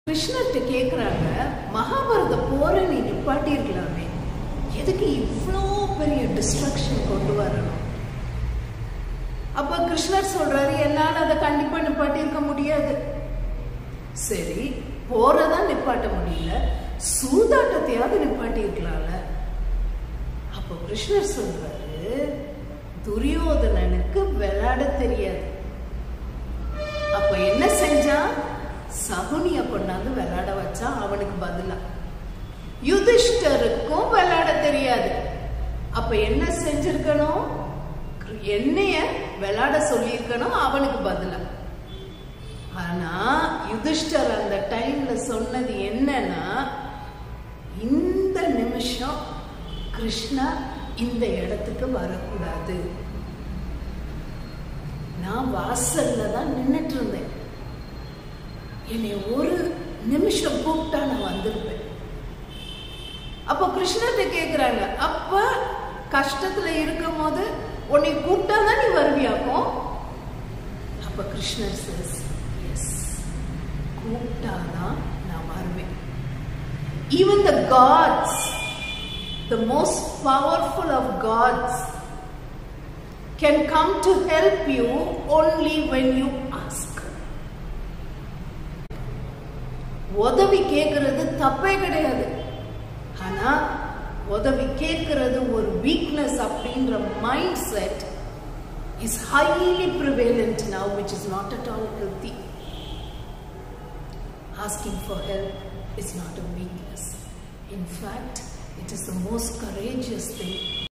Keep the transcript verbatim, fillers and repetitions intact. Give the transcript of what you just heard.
கிருஷ்ணர்கிட்ட கேக்குறாங்க, மகாபாரத போரை நீ நிப்பாட்டிருக்கலாமே, எதுக்கு இவ்வளோ பெரிய டிஸ்ட்ரக்ஷன் கொண்டு வரணும்? அப்ப கிருஷ்ணர் சொல்றாரு, என்னால அதை கண்டிப்பா நிப்பாட்டிருக்க முடியாது. சரி, போறதான் நிப்பாட்ட முடியல, சூதாட்டத்தையாவது நிப்பாட்டிருக்கலாம்ல. அப்போ கிருஷ்ணர் சொல்றாரு, துரியோதனனுக்கு விளையாட தெரியாது. அப்ப என்ன செஞ்சா? சகுனிய கொண்டாந்து விளையாட வச்சா அவனுக்கு பதிலா. யுதிஷ்டருக்கும் விளையாட தெரியாது. அப்ப என்ன செஞ்சிருக்கணும்? என்னைய விளையாட சொல்லியிருக்கணும் அவனுக்கு பதிலா. ஆனா யுதிஷ்டர் அந்த டைம்ல சொன்னது என்னன்னா, இந்த நிமிஷம் கிருஷ்ணா இந்த இடத்துக்கு வரக்கூடாது. நான் வாசல்ல தான் நின்னுட்டு இருந்தேன், என்னை ஒரு நிமிஷம் கூப்பிட்டா நான் வந்திருப்பேன். அப்போ கிருஷ்ணர்கிட்ட கேக்குறாங்க, அப்ப கஷ்டத்துல இருக்கும் போது உன்னை கூப்பிட்டா தான் நீ வருவியாக்கும்? அப்ப கிருஷ்ணர் says, எஸ், கூப்பிட்டாதான் நான் வருவேன். Even the gods, the most powerful of gods, can come to help you only when you ask. உதவி கேட்கறது தப்பே கிடையாது. ஆனா உதவி கேட்கறது ஒரு வீக்னஸ் அப்படின்ற mind set is highly prevalent now, which is not at all healthy. Asking for help is not a weakness. In fact, it is the most courageous thing